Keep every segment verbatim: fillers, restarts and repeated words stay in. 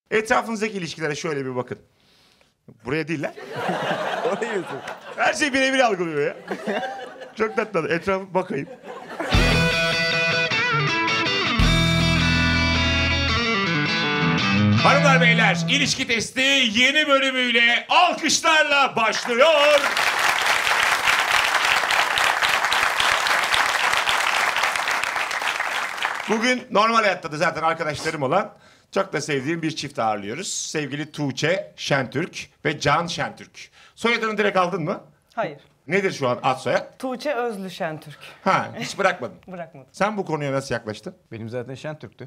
Etrafınızdaki ilişkilere şöyle bir bakın. Buraya değil lan. Oraya yazın. Her şey birebir algılıyor ya. Çok tatlı. Etrafa bakayım. Hanımlar beyler, ilişki testi yeni bölümüyle alkışlarla başlıyor. Bugün normal hayatta da zaten arkadaşlarım olan çok da sevdiğim bir çift ağırlıyoruz. Sevgili Tuğçe Şentürk ve Can Şentürk. Soyadını direkt aldın mı? Hayır. Nedir şu an ad soyad? Tuğçe Özlü Şentürk. Ha, hiç bırakmadın. Bırakmadım. Sen bu konuya nasıl yaklaştın? Benim zaten Şentürk'tü.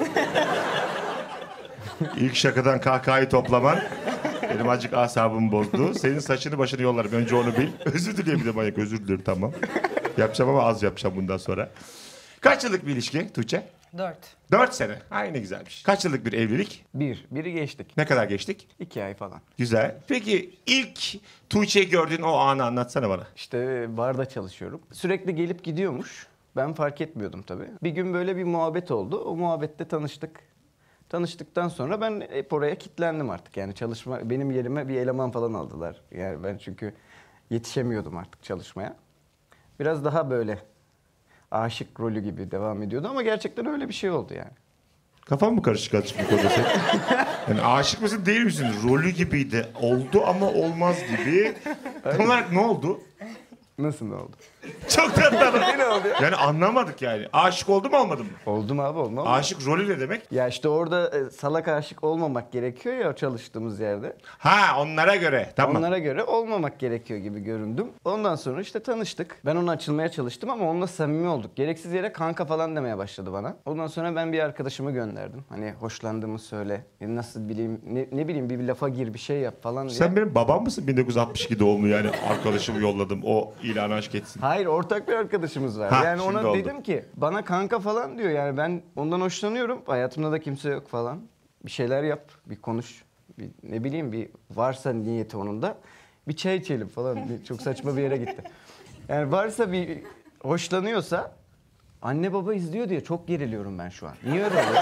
İlk şakadan kahkahayı toplaman benim azıcık asabımı bozdu. Senin saçını başını yollarım. Önce onu bil. Özür dileyim bir de manyak. Özür dilerim, tamam. Yapacağım ama az yapacağım bundan sonra. Kaç yıllık bir ilişki Tuğçe? Dört. Dört sene. Ay ne güzelmiş. Kaç yıllık bir evlilik? Bir. Biri geçtik. Ne kadar geçtik? İki ay falan. Güzel. Peki ilk Tuğçe'yi gördüğün o anı anlatsana bana. İşte barda çalışıyorum. Sürekli gelip gidiyormuş. Ben fark etmiyordum tabii. Bir gün böyle bir muhabbet oldu. O muhabbette tanıştık. Tanıştıktan sonra ben hep oraya kilitlendim artık. Yani çalışma, benim yerime bir eleman falan aldılar. Yani ben çünkü yetişemiyordum artık çalışmaya. Biraz daha böyle aşık rolü gibi devam ediyordu ama gerçekten öyle bir şey oldu yani. Kafam mı karışık açık bu konuda senin? Yani aşık mısın değil misin? Rolü gibiydi. Oldu ama olmaz gibi. Tam olarak ne oldu? Nasıl ne oldu? Çok tatlı. Ne oldu ya? Yani anlamadık yani. Aşık oldu mu olmadı mı? Oldum abi olma. Aşık rolü ne demek? Ya işte orada e, salak aşık olmamak gerekiyor ya o çalıştığımız yerde. Ha, onlara göre. Tamam. Onlara göre olmamak gerekiyor gibi göründüm. Ondan sonra işte tanıştık. Ben ona açılmaya çalıştım ama onunla samimi olduk. Gereksiz yere kanka falan demeye başladı bana. Ondan sonra ben bir arkadaşımı gönderdim. Hani hoşlandığımı söyle. Ya nasıl bileyim ne, ne bileyim bir, bir lafa gir bir şey yap falan diye. Sen benim babam mısın? bin dokuz yüz altmış iki doğumlu yani. Arkadaşımı yolladım. O ilanı aşk etsin. Hayır ortak bir arkadaşımız var. Ha, yani şimdi ona oldu. dedim ki bana kanka falan diyor. Yani ben ondan hoşlanıyorum. Hayatımda da kimse yok falan. Bir şeyler yap, bir konuş. Bir, ne bileyim bir varsa niyeti onun da bir çay içelim falan. Bir- Çok saçma bir yere gitti. Yani varsa bir hoşlanıyorsa anne baba izliyor diye çok geriliyorum ben şu an. Niye öyle oluyor?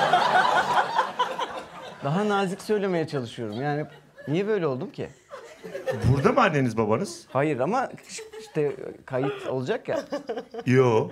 Daha nazik söylemeye çalışıyorum. Yani niye böyle oldum ki? Burada mı anneniz babanız? Hayır ama işte kayıt olacak ya. Yo.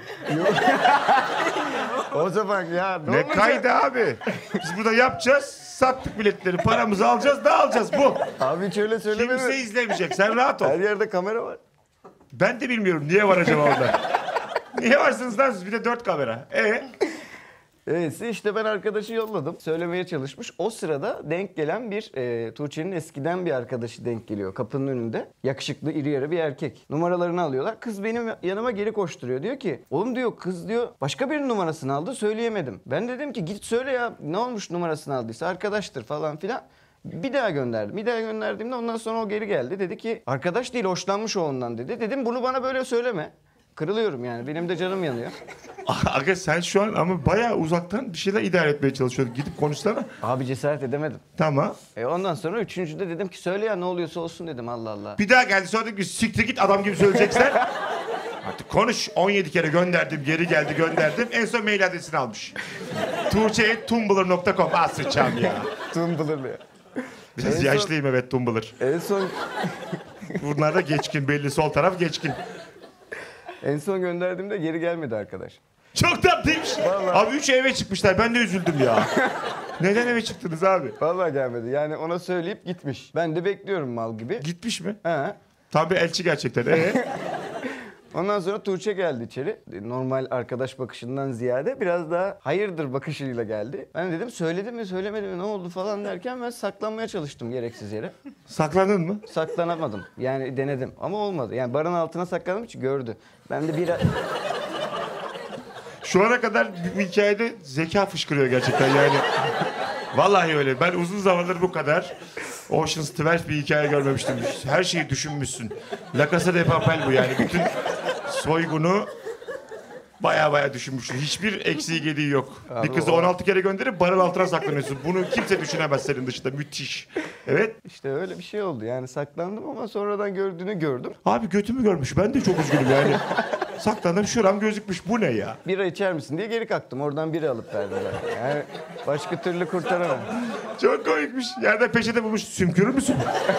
O zaman ya ne, Ne olacak? kaydı abi? Biz burada yapacağız. Sattık biletleri. Paramızı alacağız. Dağılacağız. Bu. Abi hiç öyle söyleme. Kimse izlemeyecek. Sen rahat ol. Her yerde kamera var. Ben de bilmiyorum. Niye var acaba orada? Niye varsınız lan siz? Bir de dört kamera. E Evet işte ben arkadaşı yolladım. Söylemeye çalışmış. O sırada denk gelen bir e, Tuğçe'nin eskiden bir arkadaşı denk geliyor kapının önünde. Yakışıklı iri yarı bir erkek. Numaralarını alıyorlar. Kız benim yanıma geri koşturuyor. Diyor ki oğlum diyor kız diyor başka birinin numarasını aldı söyleyemedim. Ben dedim ki git söyle ya ne olmuş numarasını aldıysa arkadaştır falan filan. Bir daha gönderdim. Bir daha gönderdiğimde ondan sonra o geri geldi. Dedi ki arkadaş değil hoşlanmış o ondan dedi. Dedim bunu bana böyle söyleme. Kırılıyorum yani. Benim de canım yanıyor. Aga sen şu an ama bayağı uzaktan bir şeyler idare etmeye çalışıyordun. Gidip konuşsana. Abi cesaret edemedim. Tamam. E ondan sonra üçüncüde dedim ki söyle ya ne oluyorsa olsun dedim Allah Allah. Bir daha geldi sonra dedim ki siktir git adam gibi söyleyeceksen. Artık konuş. on yedi kere gönderdim, geri geldi gönderdim. En son mail adresini almış. tuğçe at tumblr nokta com. Ah sıçam ya. Tumblr'lı ya. Biraz En son- yaşlıyım evet Tumblr. En son Bunlar da geçkin belli. Sol taraf geçkin. en son gönderdiğimde geri gelmedi arkadaş. Çok tatlıymış. Vallahi. Abi üç eve çıkmışlar. Ben de üzüldüm ya. Neden eve çıktınız abi? Vallahi gelmedi. Yani ona söyleyip gitmiş. Ben de bekliyorum mal gibi. Gitmiş mi? He. Tam bir elçi gerçekten. Ee? Ondan sonra Tuğçe geldi içeri. Normal arkadaş bakışından ziyade biraz daha hayırdır bakışıyla geldi. Ben dedim söyledi mi söylemedi mi ne oldu falan derken ben saklanmaya çalıştım gereksiz yere. Saklandın mı? Saklanamadım. Yani denedim ama olmadı. Yani barın altına saklandım hiç gördü. Ben de bir... Şu ana kadar bu hikayede zeka fışkırıyor gerçekten yani. Vallahi öyle. Ben uzun zamandır bu kadar Ocean's Twelve bir hikaye görmemiştim. Her şeyi düşünmüşsün. La Casa de Papel bu yani. Bütün soygunu baya baya düşünmüşsün. Hiçbir eksiği gediği yok. Abi bir kızı o- on altı kere gönderip barın altına saklanıyorsun. Bunu kimse düşünemez senin dışında. Müthiş. Evet. İşte öyle bir şey oldu. Yani saklandım ama sonradan gördüğünü gördüm. Abi götümü görmüş. Ben de çok üzgünüm yani. Saklandım, şuram gözükmüş. Bu ne ya? Bira içer misin diye geri kalktım. Oradan bira alıp verdiler. Yani başka türlü kurtaramam. Çok komikmiş. Yerde peçete bulmuş. Sümkürür müsün?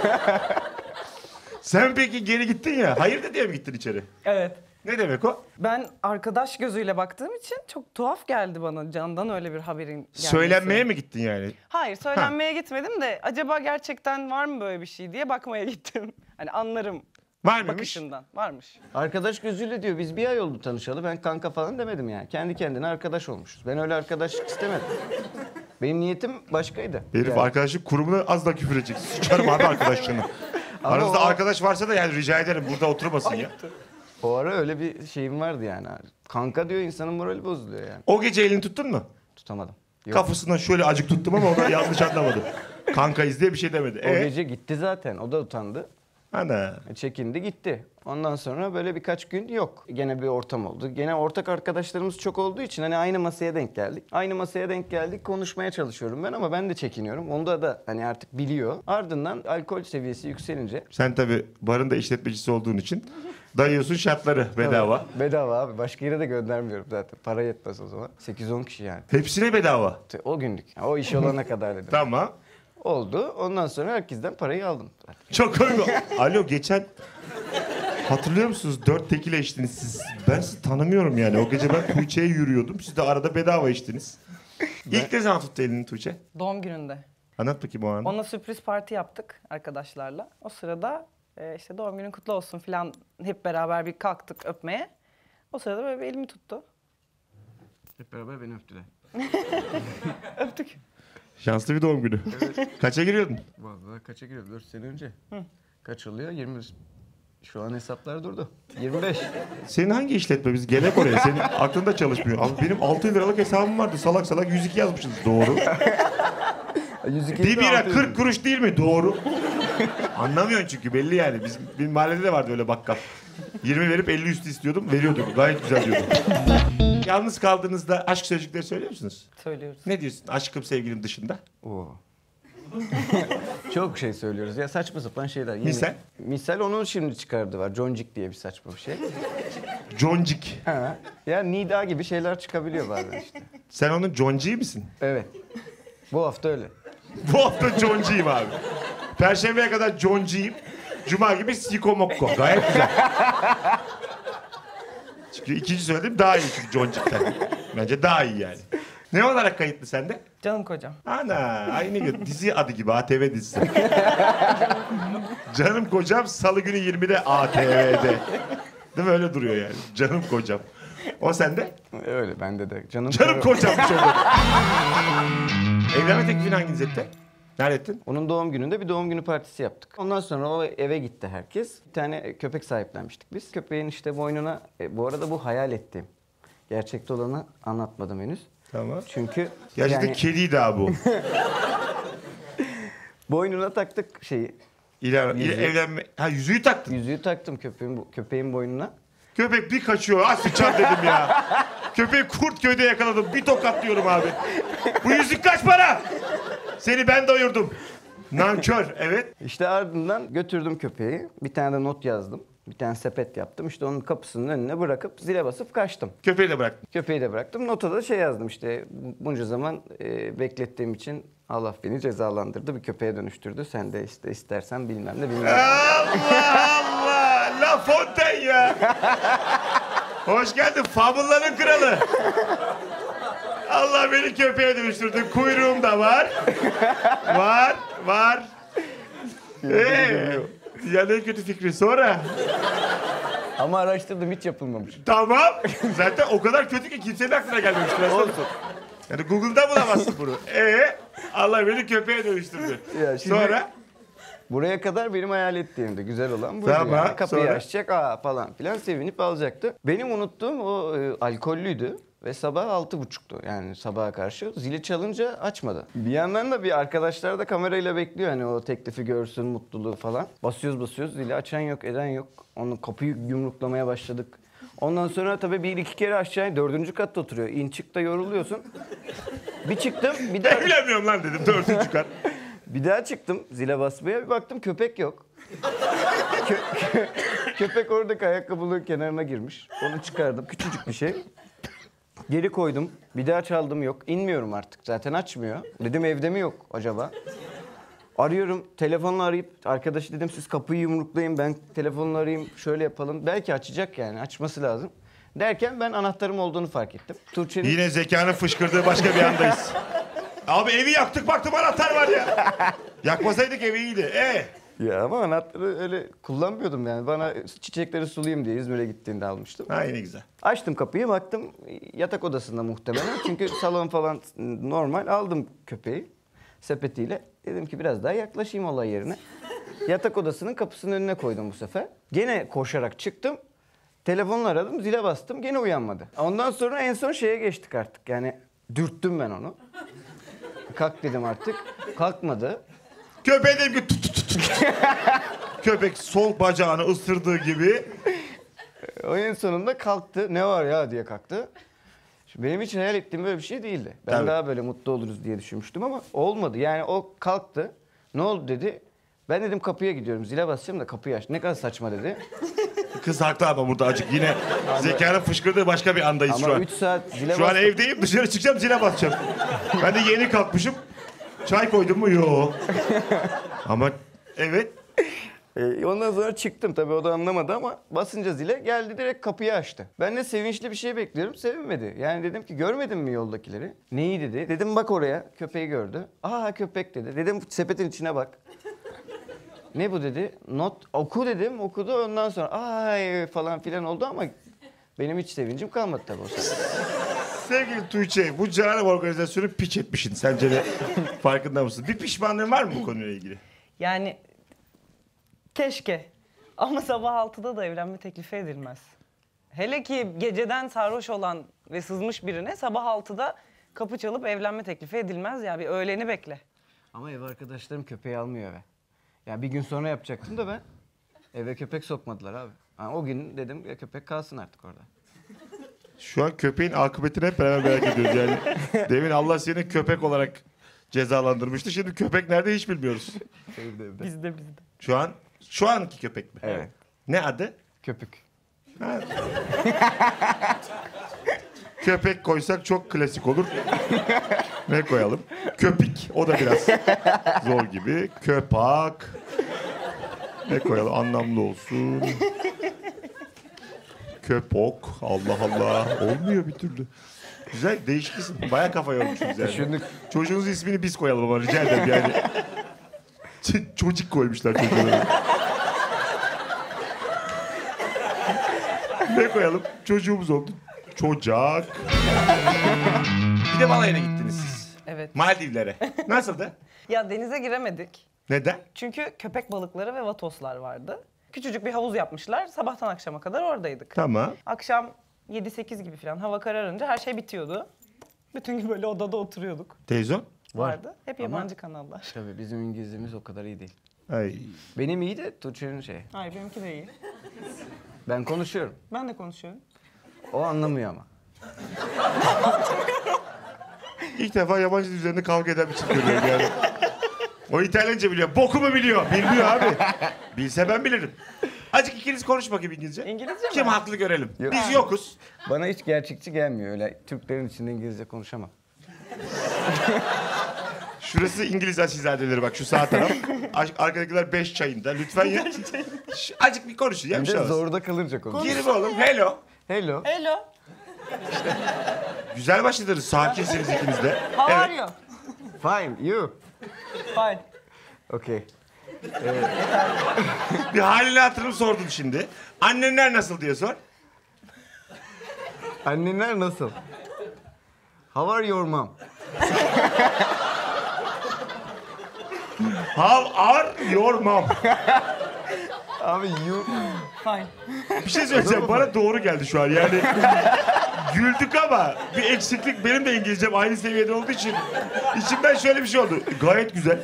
Sen peki geri gittin ya. Hayır da diye mi gittin içeri? Evet. Ne demek o? Ben arkadaş gözüyle baktığım için çok tuhaf geldi bana Can'dan öyle bir haberin gelmesi. Söylenmeye mi gittin yani? Hayır, söylenmeye gitmedim de acaba gerçekten var mı böyle bir şey diye bakmaya gittim. Hani anlarım Var mıymış? bakışından. Varmış. Arkadaş gözüyle diyor. Biz bir ay oldu tanışalı. Ben kanka falan demedim yani. Kendi kendine arkadaş olmuşuz. Ben öyle arkadaşlık istemedim. Benim niyetim başkaydı. Herif Yani. arkadaşlık kurumuna az da küfür edecek. Sıçarım abi arkadaşlığını. Aranızda o- arkadaş varsa da yani rica ederim burada oturmasın ya. O ara öyle bir şeyim vardı yani. Kanka diyor, insanın morali bozuluyor yani. O gece elini tuttun mu? Tutamadım. Yok. Kafasından şöyle acık tuttum ama o da yanlış anlamadı. Kankayız diye bir şey demedi. O E? gece gitti zaten. O da utandı. Ana. E, Çekindi gitti. Ondan sonra böyle birkaç gün yok. Gene bir ortam oldu. Gene ortak arkadaşlarımız çok olduğu için hani aynı masaya denk geldik. Aynı masaya denk geldik. Konuşmaya çalışıyorum ben ama ben de çekiniyorum. Onda da hani artık biliyor. Ardından alkol seviyesi yükselince. Sen tabii barın da işletmecisi olduğun için dayıyorsun şartları bedava. Bedava abi. Başka yere de göndermiyorum zaten. Para yetmez o zaman. sekiz on kişi yani. Hepsine bedava. O günlük. Yani o iş olana kadar dedim. Tamam. Oldu. Ondan sonra herkesten parayı aldım. Çok komik. Alo geçen hatırlıyor musunuz? Dört tekile içtiniz siz. Ben sizi tanımıyorum yani. O gece ben Tuğçe'ye yürüyordum. Siz de arada bedava içtiniz. İlk ne zaman tuttu elini Tuğçe? Doğum gününde. Anlat bakayım o anı. Ona sürpriz parti yaptık arkadaşlarla. O sırada e, işte doğum günün kutlu olsun falan hep beraber bir kalktık öpmeye. O sırada böyle bir elimi tuttu. Hep beraber beni öptüler. Öptük. Şanslı bir doğum günü. Kaça giriyordun? Vallahi kaça giriyor? dört sene önce. Kaç oluyor? yirmi. Şu an hesaplar durdu. yirmi beş. Senin hangi işletme? Biz gelek oraya. Senin aklında çalışmıyor. Abi benim altı liralık hesabım vardı. Salak salak yüz iki yazmışsınız. Doğru. yüz iki Bir bira kırk kuruş değil mi? Doğru. Anlamıyorsun çünkü belli yani. Bizim, bizim mahallede de vardı öyle bakkal. yirmi verip elli üstü istiyordum. Veriyordum. Gayet güzel diyordum. Yalnız kaldığınızda aşk sözcükleri söylüyor musunuz? Söylüyoruz. Ne diyorsun aşkım sevgilim dışında? Oo. Çok şey söylüyoruz ya, saçma sapan şeyler. Yeni- Misal? Misal onun şimdi çıkardığı var. Joncik diye bir saçma bir şey. Joncik. Ha. Ya Nida gibi şeyler çıkabiliyor bazen işte. Sen onun Jonciği misin? Evet. Bu hafta öyle. Bu hafta Jonciğim abi. Perşembeye kadar Jonciğim. Cuma gibi Siko Mokko. Gayet güzel. Çünkü ikinci söylediğim daha iyi çünkü Joncik'ten. Bence daha iyi yani. Ne olarak kayıtlı sende? Canım kocam. Ana aynı gün dizi adı gibi A T V dizisi. Canım kocam salı günü yirmide A T V'de. Değil mi öyle duruyor yani. Canım kocam. O sende? Öyle bende de. Canım, Canım kocam. kocammış oldu. Evlenme teklifini hanginiz etti? Nerede ettin? Onun doğum gününde bir doğum günü partisi yaptık. Ondan sonra o eve gitti herkes. Bir tane köpek sahiplenmiştik biz. Köpeğin işte boynuna, e, bu arada bu hayal ettiğim. Gerçekte olanı anlatmadım henüz. Tamam. Çünkü Gerçekten yani kediydi abi bu. boynuna taktık şeyi. İlan, Yüzüğü. evlenme... Ha yüzüğü taktın. Yüzüğü taktım köpeğin bu- köpeğin boynuna. Köpek bir kaçıyor. Ah sıçar dedim ya. Köpeği kurt köyde yakaladım. Bir tokatlıyorum abi. Bu yüzük kaç para? Seni ben doyurdum. Nankör. Evet. İşte ardından götürdüm köpeği. Bir tane de not yazdım. Bir tane sepet yaptım. İşte onun kapısının önüne bırakıp zile basıp kaçtım. Köpeği de bıraktın. Köpeği de bıraktım. Nota da şey yazdım işte. Bunca zaman e, beklettiğim için Allah beni cezalandırdı. Bir köpeğe dönüştürdü. Sen de işte istersen bilmem ne bilmem. Allah Allah. La Fontaine ya. Hoş geldin. Fabulların kralı. Allah beni köpeğe dönüştürdü. Kuyruğum da var. Var. Var. Ee, ya ne kötü fikri. Sonra. Ama araştırdım, hiç yapılmamış. Tamam. Zaten o kadar kötü ki kimsenin aklına gelmemiştir. Olsun. Yani Google'da bulamazsın bunu. Ee, Allah beni köpeğe dönüştürdü. Ya şimdi- Sonra Buraya kadar benim hayal ettiğimde güzel olan buydu. Tamam, Yani. Kapıyı sonra? açacak aa falan filan sevinip alacaktı. Benim unuttuğum o e, alkollüydü. Ve sabah altı buçuktu yani sabaha karşı. Zili çalınca açmadı. Bir yandan da bir arkadaşlar da kamerayla bekliyor hani o teklifi görsün, mutluluğu falan. Basıyoruz basıyoruz, zili açan yok, eden yok. Onu kapıyı yumruklamaya başladık. Ondan sonra tabii bir iki kere aşağıya dördüncü katta oturuyor. İn çık da yoruluyorsun. Bir çıktım bir daha evlenmiyorum lan dedim dördüncü kat. bir daha çıktım zile basmaya, bir baktım köpek yok. Kö- kö- köpek oradaki ayakkabının kenarına girmiş. Onu çıkardım. Küçücük bir şey. Geri koydum. Bir daha çaldım, yok. İnmiyorum artık. Zaten açmıyor. Dedim evde mi yok acaba? Arıyorum. Telefonla arayıp arkadaşı dedim siz kapıyı yumruklayın. Ben telefonla arayayım. Şöyle yapalım. Belki açacak yani. Açması lazım. Derken ben anahtarım olduğunu fark ettim. Tuğçe'nin... Yine zekanın fışkırdığı başka bir andayız. Abi evi yaktık baktım anahtar var ya. Yakmasaydık evi iyiydi. E Ya ama anahtarı öyle kullanmıyordum yani. Bana çiçekleri sulayayım diye İzmir'e gittiğinde almıştım. Ha ne güzel. Açtım kapıyı, baktım yatak odasında muhtemelen. Çünkü salon falan normal. Aldım köpeği sepetiyle. Dedim ki biraz daha yaklaşayım olay yerine. Yatak odasının kapısının önüne koydum bu sefer. Gene koşarak çıktım. Telefonla aradım, zile bastım. Gene uyanmadı. Ondan sonra en son şeye geçtik artık. Yani dürttüm ben onu. Kalk dedim artık. Kalkmadı. Köpeğe dedim ki tut tut tut. Köpek sol bacağını ısırdığı gibi. O en sonunda kalktı. Ne var ya diye kalktı. Şimdi benim hiç hayal ettiğim böyle bir şey değildi. Ben Tabii. daha böyle mutlu oluruz diye düşünmüştüm ama olmadı. Yani o kalktı. Ne oldu dedi. Ben dedim kapıya gidiyorum. Zile basacağım da kapıyı aç. Ne kadar saçma dedi. Kız haklı ama burada acık yine zekanın fışkırdığı başka bir andayız şu Ama an. üç saat zile Şu an bastım. evdeyim dışarı çıkacağım zile basacağım. Ben de yeni kalkmışım. Çay koydum mu? Yok. Ama evet. Ee, ondan sonra çıktım tabii, o da anlamadı ama basınca zile geldi, direkt kapıyı açtı. Ben de sevinçli bir şey bekliyorum, sevinmedi. Yani dedim ki görmedin mi yoldakileri? Neyi dedi? Dedim bak oraya, köpeği gördü. Aa köpek dedi. Dedim sepetin içine bak. Ne bu dedi? Not oku dedim, okudu, ondan sonra ay falan filan oldu ama benim hiç sevincim kalmadı tabii o sırada. Sevgili Tuğçe, bu Canım organizasyonu piç etmişsin. Sence de farkında mısın? Bir pişmanlığın var mı bu konuyla ilgili? Yani keşke. Ama sabah altıda da evlenme teklifi edilmez. Hele ki geceden sarhoş olan ve sızmış birine sabah altıda kapı çalıp evlenme teklifi edilmez ya. Bir öğleni bekle. Ama ev arkadaşlarım köpeği almıyor eve. Ya bir gün sonra yapacaktım da ben. Eve köpek sokmadılar abi. Ha, o gün dedim ya köpek kalsın artık orada. Şu an köpeğin akıbetini hep beraber merak ediyoruz yani. Demin Allah seni köpek olarak cezalandırmıştı. Şimdi köpek nerede hiç bilmiyoruz. Evde evde. Bizde bizde. Şu an, şu anki köpek mi? Evet. Ne adı? Köpük. Köpek koysak çok klasik olur. Ne koyalım? Köpik. O da biraz zor gibi. Köpak. Ne koyalım? Anlamlı olsun. Köpok. Allah Allah. Olmuyor bir türlü. Güzel, değişiksin. Baya kafa yormuşsunuz yani. Düşündük. Çocuğunuzun ismini biz koyalım ama rica ederim yani. Ç- Çocuk koymuşlar çocuğuna. Ne koyalım? Çocuğumuz oldu. Çocak. Bir de balayına gittiniz siz. Evet. Maldivlere. Nasıldı? Ya denize giremedik. Neden? Çünkü köpek balıkları ve vatoslar vardı. Küçücük bir havuz yapmışlar. Sabahtan akşama kadar oradaydık. Tamam. Akşam yedi sekiz gibi falan hava kararınca her şey bitiyordu. Bütün gün böyle odada oturuyorduk. Televizyon? Var. Vardı. Hep yabancı kanallar. Tabii bizim İngilizcemiz o kadar iyi değil. Ay. Benim iyi de Tuğçe'nin şey. Hayır benimki de iyi. Ben konuşuyorum. Ben de konuşuyorum. O anlamıyor ama. İlk defa yabancı dil üzerinde kavga eden bir çift görüyorum yani. O İtalyanca biliyor. Bokumu biliyor. Bilmiyor abi. Bilse ben bilirim. Azıcık ikiniz konuş bakayım İngilizce. İngilizce Kim mi? haklı görelim. Yok. Biz yokuz. Bana hiç gerçekçi gelmiyor öyle. Türklerin içinde İngilizce konuşamam. Şurası İngiliz asilzadeleri bak şu sağ taraf. Arkadakiler beş çayında. Lütfen ya. Şu- Azıcık bir konuşun ya Bir bir şey de olmaz. zorda kalınca konuş. Girin oğlum. Hello. Hello. Hello. Güzel başladınız. Sakinsiniz ikiniz de. How Evet. are you? Fine. You. Fine. Okay. Bir halini hatırını sordun şimdi. Annenler nasıl diye sor. Annenler nasıl? How are your mom? How are your mom? Abi you... Fine. Bir şey söyleyeceğim. Bana doğru geldi şu an. Yani güldük ama bir eksiklik. Benim de İngilizcem aynı seviyede olduğu için içimden şöyle bir şey oldu. Gayet güzel.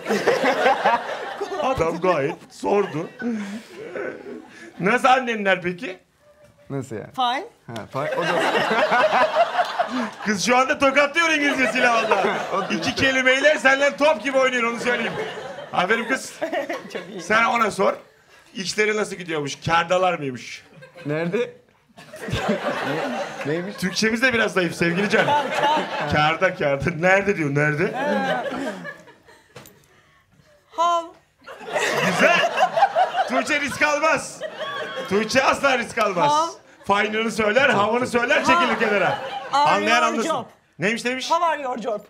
Adam gayet sordu. Nasıl annenler peki? Nasıl yani? Fine. Ha, fine. O da... Kız şu anda tokatlıyor İngilizcesiyle valla. İki kelimeyle senden top gibi oynuyor onu söyleyeyim. Aferin kız. Çok iyi. Sen ona sor. İşleri nasıl gidiyormuş? Kârdalar mıymış? Nerede? ne, neymiş? Türkçemiz de biraz zayıf sevgili Can. Kârda kârda. Nerede diyor, nerede? Hav. Güzel. Tuğçe risk almaz. Tuğçe asla risk almaz. Hav. Finer'ı söyler, havanı söyler, çekilir kenara. Anlayan your anlasın. job? Neymiş demiş? How are your job?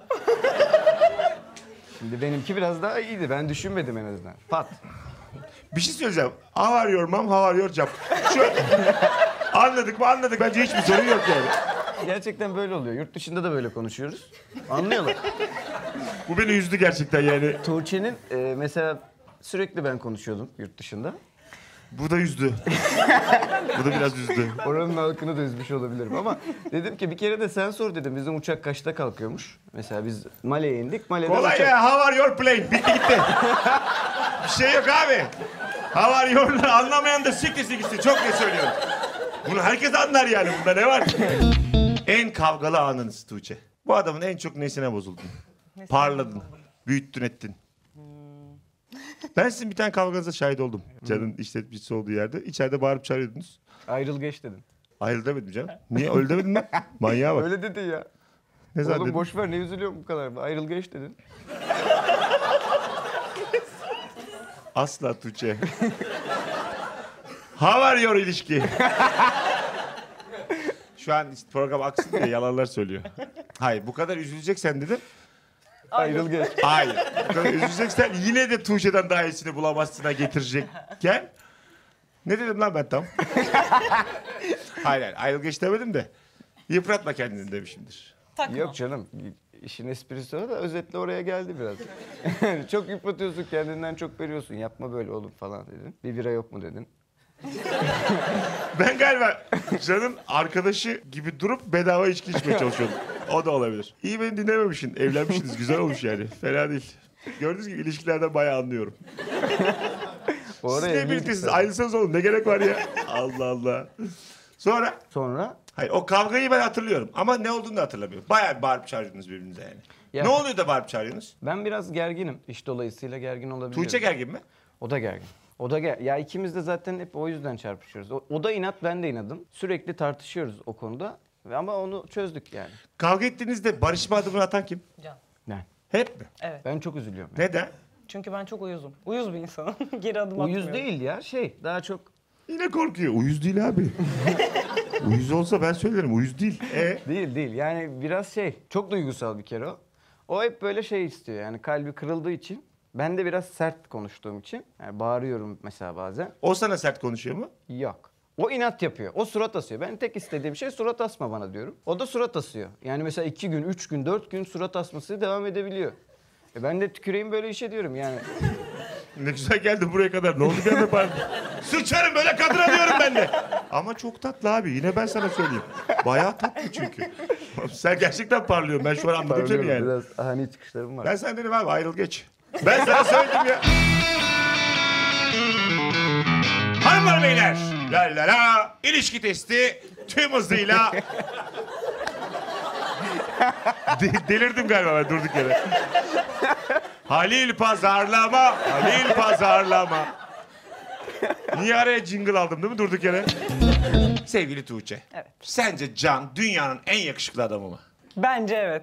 Şimdi benimki biraz daha iyiydi. Ben düşünmedim en azından. Pat. Bir şey söyleyeceğim. How are your mom, how are your job? Şu anladık mı anladık. Bence hiçbir sorun yok yani. Gerçekten böyle oluyor. Yurt dışında da böyle konuşuyoruz. Anlıyorlar. Bu beni üzdü gerçekten yani. Tuğçe'nin e, mesela sürekli ben konuşuyordum yurt dışında. Bu da üzdü. Bu da biraz üzdü. Oranın halkını da üzmüş olabilirim ama dedim ki bir kere de sen sor dedim. Bizim uçak kaçta kalkıyormuş? Mesela biz Male'ye indik. Male'den Kolay uçak... ya. How are your plane? Bitti gitti. Bir şey yok abi. How are your... Anlamayan da siktirsin gitsin. Çok ne söylüyorum. Bunu herkes anlar yani. Bunda ne var? En kavgalı anınız Tuğçe. Bu adamın en çok nesine bozuldun? Parladın. Büyüttün ettin. Ben sizin bir tane kavganıza şahit oldum. Can'ın işletmecisi olduğu yerde. İçeride bağırıp çağırıyordunuz. Ayrıl geç dedin. Ayrıl demedim canım. Niye? Öyle demedin mi? Manyağa bak. Öyle dedin ya. Ne zaman Oğlum dedin? boş ver ne üzülüyorsun bu kadar. Ayrıl geç dedin. Asla Tuğçe. How are your ilişki? Şu an işte program aksın diye yalanlar söylüyor. Hayır bu kadar üzüleceksen dedim. Ayrıl geç. Hayır. Bu kadar üzüleceksen yine de Tuğçe'den daha iyisini bulamazsına getirecekken. Ne dedim lan ben tam? Hayır hayır ayrıl geç demedim de. Yıpratma kendini demişimdir. Takma. Yok canım. İşin esprisi o da özetle oraya geldi biraz. Çok yıpratıyorsun kendinden çok veriyorsun. Yapma böyle oğlum falan dedin. Bir bira yok mu dedin. Ben galiba Can'ın arkadaşı gibi durup bedava içki içmeye çalışıyordum. O da olabilir. İyi beni dinlememişsin. Evlenmişsiniz. Güzel olmuş yani. Fena değil. Gördüğünüz gibi ilişkilerden bayağı anlıyorum. O Siz ara ne evliydik birliktesiniz? zaten. Ayrılsanız oğlum. Ne gerek var ya? Allah Allah. Sonra? Sonra Hayır o kavgayı ben hatırlıyorum. Ama ne olduğunu da hatırlamıyorum. Bayağı bir bağırıp çağırıyordunuz birbirinize yani. Ya- Ne oluyor da bağırıp çağırıyorsunuz? ben biraz gerginim. İş dolayısıyla gergin olabilirim. Tuğçe gergin mi? O da gergin. O da ger ya ikimiz de zaten hep o yüzden çarpışıyoruz. O, o da inat ben de inadım. Sürekli tartışıyoruz o konuda. Ve ama onu çözdük yani. Kavga ettiğinizde barışma adımını atan kim? Can. Yani Hep mi? Evet. ben çok üzülüyorum. Yani. Neden? Çünkü ben çok uyuzum. Uyuz bir insanım. Geri adım Uyuz atmıyorum. değil ya şey daha çok Yine korkuyor. Uyuz değil abi. Uyuz olsa ben söylerim. Uyuz değil. E? değil değil yani biraz şey çok duygusal bir kere o. O hep böyle şey istiyor yani kalbi kırıldığı için. Ben de biraz sert konuştuğum için yani bağırıyorum mesela bazen. O sana sert konuşuyor mu? Yok. O inat yapıyor. O surat asıyor. Ben tek istediğim şey surat asma bana diyorum. O da surat asıyor. Yani mesela iki gün, üç gün, dört gün surat asması devam edebiliyor. E ben de tüküreyim böyle işe diyorum yani. Ne güzel geldi buraya kadar. Ne oldu bir anda pardon. Sıçarım böyle kadın alıyorum ben de. Ama çok tatlı abi. Yine ben sana söyleyeyim. Bayağı tatlı çünkü. Sen gerçekten parlıyorsun. Ben şu an anladım seni yani. Biraz ani çıkışlarım var. Ben sana dedim abi ayrıl geç. Ben sana söyledim ya. Hanımlar beyler. La la la. İlişki testi tüm hızıyla. De- delirdim galiba ben durduk yere. Halil pazarlama. Halil pazarlama. Niye araya jingle aldım değil mi durduk yere? Sevgili Tuğçe. Evet. Sence Can dünyanın en yakışıklı adamı mı? Bence evet.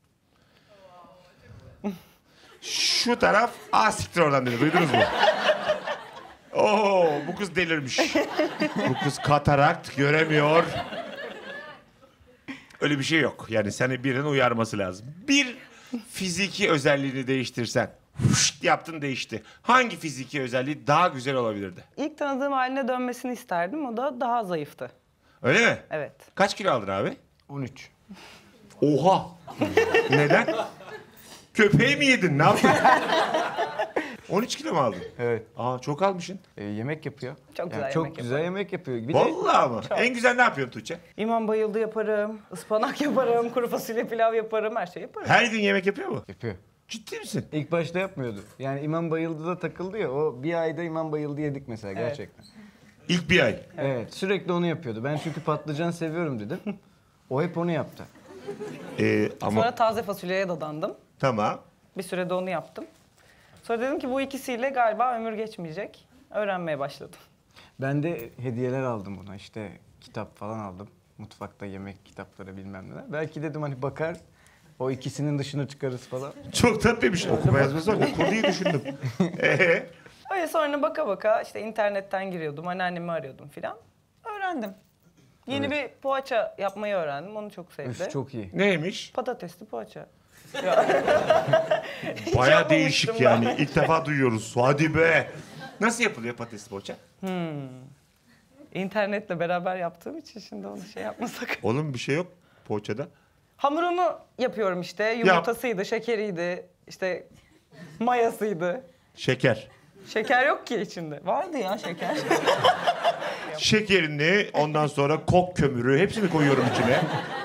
Şu taraf a siktir oradan dedi. Duydunuz mu? Oo, bu kız delirmiş. Bu kız katarakt göremiyor. Öyle bir şey yok. Yani seni birinin uyarması lazım. Bir fiziki özelliğini değiştirsen. Huşt yaptın değişti. Hangi fiziki özelliği daha güzel olabilirdi? İlk tanıdığım haline dönmesini isterdim. O da daha zayıftı. Öyle mi? Evet. Kaç kilo aldın abi? on üç. Oha! Neden? Köpeği mi yedin? Ne yaptın? on üç kilo mu aldın? Evet. Aa çok almışsın. E, yemek yapıyor. Çok güzel Yani çok yemek güzel yapıyor. yemek yapıyor. Bir de Vallahi mı? En güzel ne yapıyorsun Tuğçe? İmam bayıldı yaparım. Ispanak yaparım. Kuru fasulye pilav yaparım. Her şeyi yaparım. Her gün yemek yapıyor mu? yapıyor. Ciddi misin? İlk başta yapmıyordu. Yani İmam Bayıldı'da takıldı ya. O bir ayda İmam Bayıldı yedik mesela Evet. gerçekten. İlk bir ay. Evet. Sürekli onu yapıyordu. Ben çünkü patlıcan seviyorum dedim. O hep onu yaptı. Ee, ama Sonra taze fasulyeye dadandım. tamam. Bir sürede onu yaptım. Sonra dedim ki bu ikisiyle galiba ömür geçmeyecek. öğrenmeye başladım. Ben de hediyeler aldım buna. İşte kitap falan aldım. Mutfakta yemek kitapları bilmem neler. Belki dedim hani bakar o ikisinin dışına çıkarız falan. Çok tatlıymış. Okuma yazması var. Okur diye düşündüm. Ee? Öyle sonra baka baka işte internetten giriyordum, anneannemi arıyordum filan. Öğrendim. Yeni bir poğaça yapmayı öğrendim. Onu çok sevdi. Üf, çok iyi. Neymiş? Patatesli poğaça. Baya değişik yani. İlk defa duyuyoruz. Hadi be. Nasıl yapılıyor patatesli poğaça? İnternetle beraber yaptığım için şimdi onu şey yapmasak. Oğlum bir şey yok poğaçada. Hamurumu yapıyorum işte. Yumurtasıydı, şekeriydi, işte mayasıydı. Şeker. Şeker yok ki içinde. Vardı ya şeker. Şekerini, ondan sonra kok kömürü hepsini koyuyorum içine.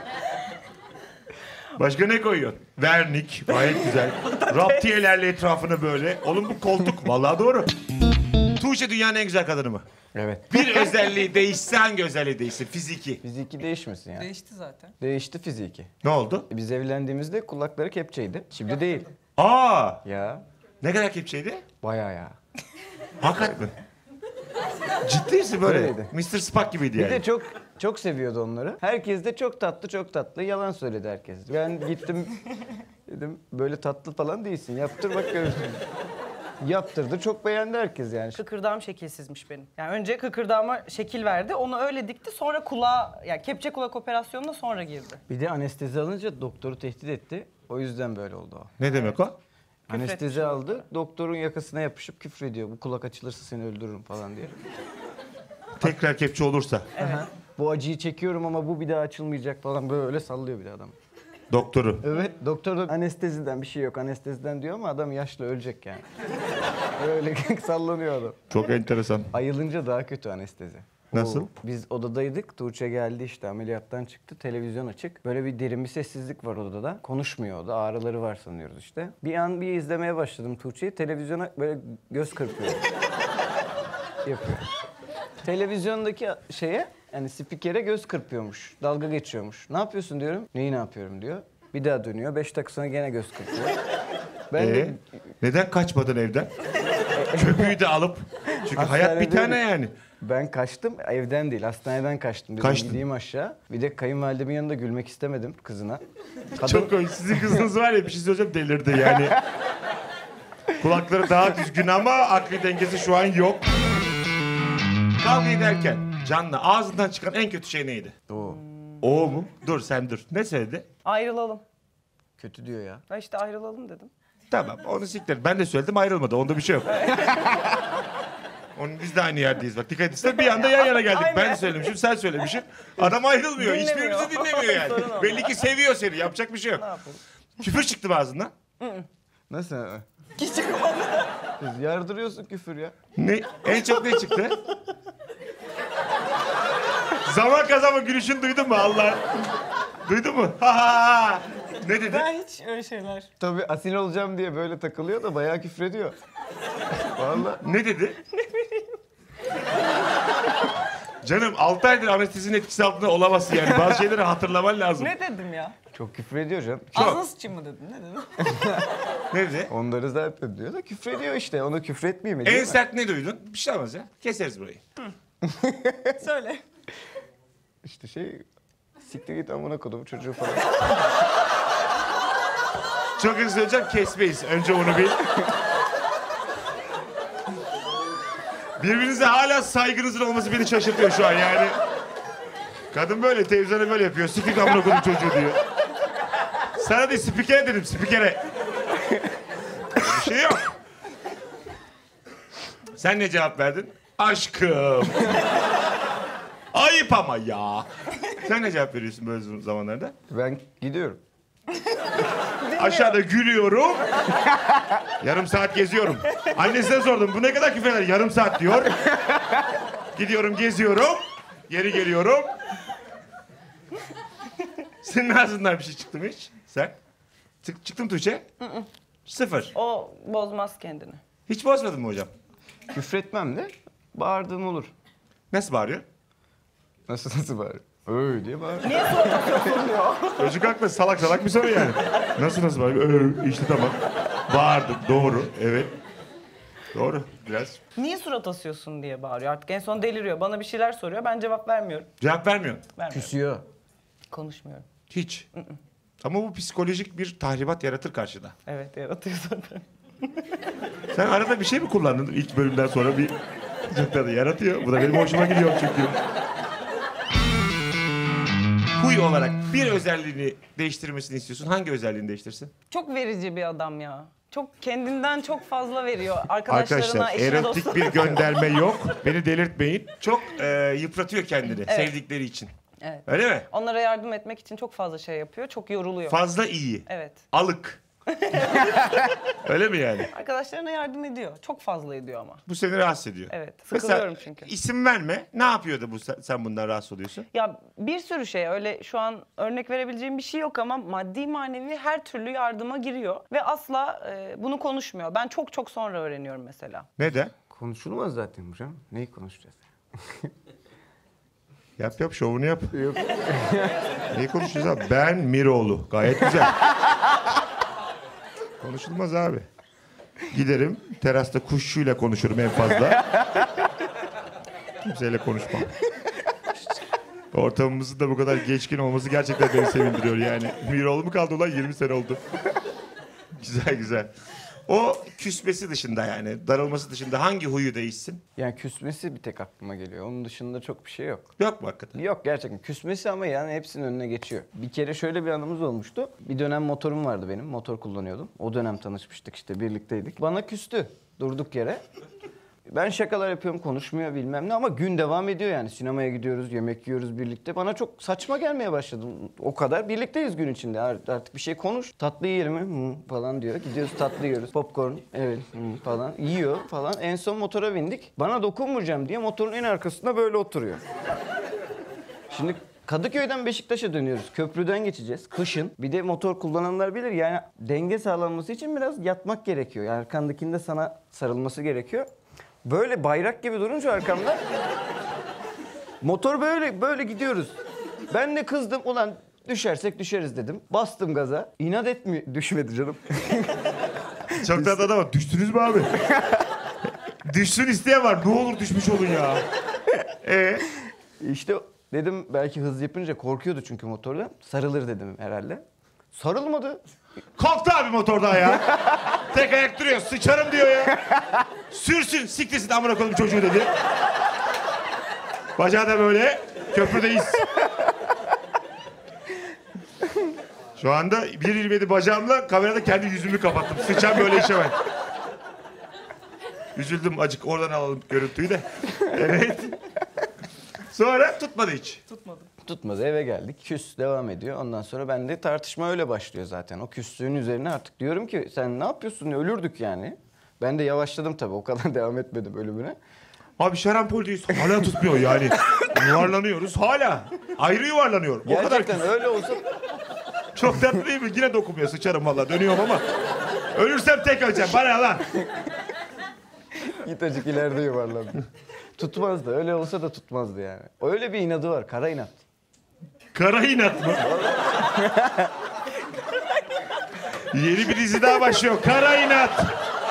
Başka ne koyuyorsun? Vernik, gayet güzel. Raptiyelerle etrafını böyle. Oğlum bu koltuk. Vallahi doğru. Tuğçe dünyanın en güzel kadını mı? Evet. Bir özelliği değişse hangi özelliği değişsin? Fiziki. Fiziki değişmesin yani. Değişti zaten. Değişti fiziki. Ne oldu? E, Biz evlendiğimizde kulakları kepçeydi. Şimdi değil. Aa! Ya Ne kadar kepçeydi? bayağı ya. Hakikaten mi? Ciddi misin böyle? Öyleydi. mister Spock gibiydi Bir yani. de çok çok seviyordu onları. Herkes de çok tatlı çok tatlı. Yalan söyledi herkes. Ben gittim dedim böyle tatlı falan değilsin. Yaptır bak görürsün. Yaptırdı çok beğendi herkes yani. Kıkırdağım şekilsizmiş benim. Yani önce kıkırdağıma şekil verdi. Onu öyle dikti. Sonra kulağa, yani kepçe kulak operasyonuna sonra girdi. Bir de anestezi alınca doktoru tehdit etti. O yüzden böyle oldu o. Ne demek o? Anestezi aldı. Doktorun yakasına yapışıp küfrediyor. Bu kulak açılırsa seni öldürürüm falan diye. Tekrar kepçe olursa. Aha. Bu acıyı çekiyorum ama bu bir daha açılmayacak falan böyle sallıyor bir de adam. Doktoru. Evet doktor da anesteziden bir şey yok anesteziden diyor ama adam yaşlı ölecek yani. Böyle sallanıyor adam. Çok enteresan. Ayılınca daha kötü anestezi. Nasıl? Oo, biz odadaydık. Tuğçe geldi işte ameliyattan çıktı. Televizyon açık. Böyle bir derin bir sessizlik var odada. Konuşmuyor o da. Ağrıları var sanıyoruz işte. Bir an bir izlemeye başladım Tuğçe'yi. Televizyona böyle göz kırpıyor. Yapıyor. Televizyondaki şeye yani spikere göz kırpıyormuş. Dalga geçiyormuş. Ne yapıyorsun diyorum. Neyi ne yapıyorum diyor. Bir daha dönüyor. Beş dakika sonra gene göz kırpıyor. Ben Ee, de neden kaçmadın evden? Köpüğü de alıp. Çünkü hayat bir tane yani. Ben kaçtım. Evden değil. Hastaneden kaçtım. Dedim Kaçtın. gideyim aşağı. Bir de kayınvalidemin yanında gülmek istemedim kızına. Kadın, Çok komik. Sizin kızınız var ya bir şey söyleyeceğim delirdi yani. Kulakları daha düzgün ama akli dengesi şu an yok. Kavga ederken Can'la ağzından çıkan en kötü şey neydi? Oo, O mu? Dur sen dur. Ne söyledi? Ayrılalım. kötü diyor ya. Ha işte ayrılalım dedim. Tamam onu siktir. Ben de söyledim ayrılmadı. Onda bir şey yok. Onun biz de aynı yerdeyiz bak. Dikkat etsene bir anda yan yana geldik. Ben söylemişim sen söylemişsin. Adam ayrılmıyor. Dinlemiyor. Hiçbirimizi dinlemiyor yani. Sorun o. Belli ki seviyor seni. Yapacak bir şey yok. Ne yapalım? Küfür çıktı mı ağzından? Nasıl? Küçük oldu. Kız yardırıyorsun küfür ya. Ne? En çok ne çıktı? Zaman kazanma gülüşünü duydun mu Allah? Duydun mu? Ha ha ha. Ne dedi? Ben hiç öyle şeyler. Tabii asil olacağım diye böyle takılıyor da bayağı küfrediyor. Vallahi. Ne dedi? Ne bileyim. Canım altı aydır anestezinin etkisi altında olamazsın yani. Bazı şeyleri hatırlaman lazım. Ne dedim ya? Çok küfrediyor canım. Ağzına sıçayım mı dedim? Ne dedim? Ne dedi? Onları zaten diyor da küfrediyor işte. Ona küfretmeyeyim mi? En değil mi? sert ne duydun? Bir şey olmaz ya. Keseriz burayı. Söyle. İşte şey... Siktir git amına kodum çocuğu falan. Çok hızlı söyleyeceğim kesmeyiz. Önce onu bil. Birbirinize hala saygınızın olması beni şaşırtıyor şu an yani. Kadın böyle televizyona böyle yapıyor. Siktir amına koydum çocuğu diyor. Sana değil spikere dedim spikere. Bir şey yok. Sen ne cevap verdin? Aşkım. Ayıp ama ya. Sen ne cevap veriyorsun böyle zamanlarda? Ben gidiyorum. Aşağıda gülüyorum. Yarım saat geziyorum. Annesine sordum. Bu ne kadar küfür eder? Yarım saat diyor. Gidiyorum geziyorum. Geri geliyorum. Senin ağzından bir şey çıktı mı hiç? Sen? Çık, çıktın Tuğçe? Sıfır. O bozmaz kendini. Hiç bozmadın mı hocam? Küfretmem de bağırdığım olur. Nasıl bağırıyor? Nasıl nasıl bağırıyor? Öyle diye bağırıyor. Niye sorun diyor? Çocuk haklı salak salak bir soru yani. Nasıl nasıl bağırıyor? Ee, işte tamam. Bağırdım doğru evet. Doğru biraz. Niye surat asıyorsun diye bağırıyor. Artık en son deliriyor. Bana bir şeyler soruyor. Ben cevap vermiyorum. Cevap vermiyor. Vermiyorum. Küsüyor. Konuşmuyorum. Hiç. Ama bu psikolojik bir tahribat yaratır karşıda. Evet yaratıyor zaten. Sen arada bir şey mi kullandın ilk bölümden sonra bir cıkladı yaratıyor. Bu da benim hoşuma gidiyor çünkü. Huy olarak bir özelliğini değiştirmesini istiyorsun. Hangi özelliğini değiştirsin? Çok verici bir adam ya. Çok kendinden çok fazla veriyor. Arkadaşlarına, Arkadaşlar eşine, erotik dostuna. bir gönderme yok. Beni delirtmeyin. Çok e, yıpratıyor kendini Evet. sevdikleri için. Evet. Öyle mi? Onlara yardım etmek için çok fazla şey yapıyor. Çok yoruluyor. Fazla iyi. Evet. Alık. Öyle mi yani? Arkadaşlarına yardım ediyor. Çok fazla ediyor ama. Bu seni rahatsız ediyor. Evet. Mesela Sıkılıyorum çünkü. isim verme. Ne yapıyordu bu sen sen bundan rahatsız oluyorsun? Ya bir sürü şey öyle şu an örnek verebileceğim bir şey yok ama maddi manevi her türlü yardıma giriyor. Ve asla e, bunu konuşmuyor. Ben çok çok sonra öğreniyorum mesela. Neden? Konuşulmaz zaten hocam. Neyi konuşacağız? Yap yap şovunu yap. Yok. Neyi konuşacağız abi? Ben Miroğlu. Gayet güzel. Konuşulmaz abi. Giderim terasta kuşçuyla konuşurum en fazla. Kimseyle konuşmam. Ortamımızın da bu kadar geçkin olması gerçekten beni sevindiriyor yani. Miroğlu mu kaldı ulan? yirmi sene oldu. Güzel güzel. O küsmesi dışında yani darılması dışında hangi huyu değişsin? Yani küsmesi bir tek aklıma geliyor. Onun dışında çok bir şey yok. Yok mu hakikaten? Yok gerçekten küsmesi ama yani hepsinin önüne geçiyor. Bir kere şöyle bir anımız olmuştu. Bir dönem motorum vardı benim. Motor kullanıyordum. O dönem tanışmıştık işte birlikteydik. Bana küstü durduk yere. Ben şakalar yapıyorum konuşmuyor bilmem ne ama gün devam ediyor yani. Sinemaya gidiyoruz, yemek yiyoruz birlikte. Bana çok saçma gelmeye başladı. O kadar birlikteyiz gün içinde. Artık bir şey konuş. Tatlı yiyelim mi? Hı, falan diyor. Gidiyoruz tatlı yiyoruz. Popcorn evet hı, falan. Yiyor falan. En son motora bindik. Bana dokunmayacağım diye motorun en arkasında böyle oturuyor. Şimdi Kadıköy'den Beşiktaş'a dönüyoruz. Köprüden geçeceğiz. Kışın. Bir de motor kullananlar bilir yani denge sağlanması için biraz yatmak gerekiyor. Yani arkandakinde sana sarılması gerekiyor. Böyle bayrak gibi durunca arkamda motor böyle böyle gidiyoruz. Ben de kızdım ulan düşersek düşeriz dedim. Bastım gaza. İnat etmiyor. Düşmedi canım. Çok tatlı adam var. Düştünüz mü abi? Düşsün isteyen var. Ne olur düşmüş olun ya. Ee? İşte dedim belki hız yapınca korkuyordu çünkü motorda. Sarılır dedim herhalde. Sarılmadı. Kalktı abi motordan ya. Tek ayak duruyor. Sıçarım diyor ya. Sürsün. Siktirsin amına koyayım çocuğu dedi. Bacağı da böyle. Köprüdeyiz. Şu anda bir yirmi yedi bacağımla kamerada kendi yüzümü kapattım. Sıçan böyle işe ben. Üzüldüm acık. Oradan alalım görüntüyü de. Evet. Sonra tutmadı hiç. Tutmadı. Tutmadı eve geldik. Küs devam ediyor. Ondan sonra ben de tartışma öyle başlıyor zaten. O küslüğün üzerine artık diyorum ki sen ne yapıyorsun? Ölürdük yani. Ben de yavaşladım tabii. O kadar devam etmedim ölümüne. Abi şarampoldeyiz. Hala tutmuyor yani. Yuvarlanıyoruz hala. Ayrı yuvarlanıyor. O kadar Gerçekten öyle olsa çok tatlı değil mi? Yine dokunmuyor. Sıçarım valla. Dönüyorum ama. Ölürsem tek öleceğim. Bana lan. git acık ileride yuvarlandı. Tutmazdı. Öyle olsa da tutmazdı yani. Öyle bir inadı var. Kara inat. Kara inat mı? Yeni bir dizi daha başlıyor. Kara inat.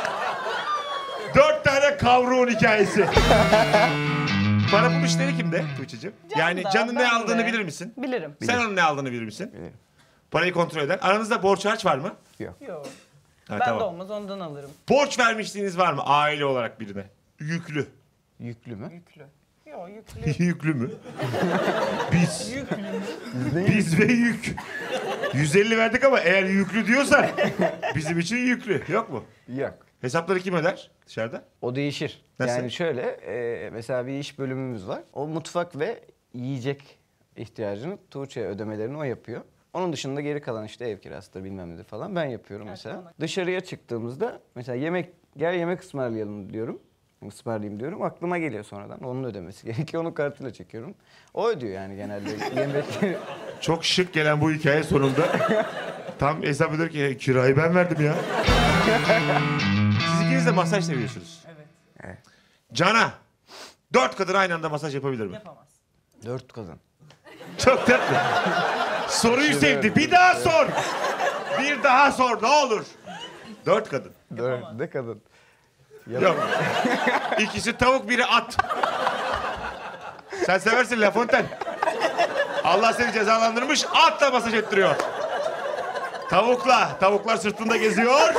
Dört tane kavruğun hikayesi. Para bul işleri kimde Tuğçe'cim? Yani da, Can'ın ne ben aldığını de. bilir misin? Bilirim. Sen onun ne aldığını bilir misin? Bilirim. Parayı kontrol eden. Aranızda borç harç var mı? Yok. Yok. Ha, Ben tamam. de olmaz ondan alırım. Borç vermişliğiniz var mı aile olarak birine? Yüklü. Yüklü mü? Yüklü. Yok yüklü. Yüklü mü? Biz. Yüklü. Biz ve yük. yüz elli verdik ama eğer yüklü diyorsan bizim için yüklü. Yok mu? Yok. Hesapları kim öder dışarıda? O değişir. Nasıl? Yani şöyle e, mesela bir iş bölümümüz var. O mutfak ve yiyecek ihtiyacını Tuğçe ödemelerini o yapıyor. Onun dışında geri kalan işte ev kirasıdır bilmem nedir falan ben yapıyorum mesela. bana- Dışarıya çıktığımızda mesela yemek gel yemek ısmarlayalım diyorum. Ismarlayayım diyorum. Aklıma geliyor sonradan. Onun ödemesi gerekiyor. Onu kartıyla çekiyorum. O ödüyor yani genelde yemek. Çok şık gelen bu hikaye sonunda tam hesap eder ki kirayı ben verdim ya. Siz ikiniz de masaj seviyorsunuz. Evet. Can'a dört kadın aynı anda masaj yapabilir mi? Yapamaz. Dört kadın. Çok tatlı. Soruyu sevdi. Bir daha sor. Bir daha sor ne olur. Dört kadın. Dört ne kadın? Yok. İkisi tavuk, biri at. Sen seversin La Fontaine. Allah seni cezalandırmış, atla masaj ettiriyor. Tavukla, tavuklar sırtında geziyor.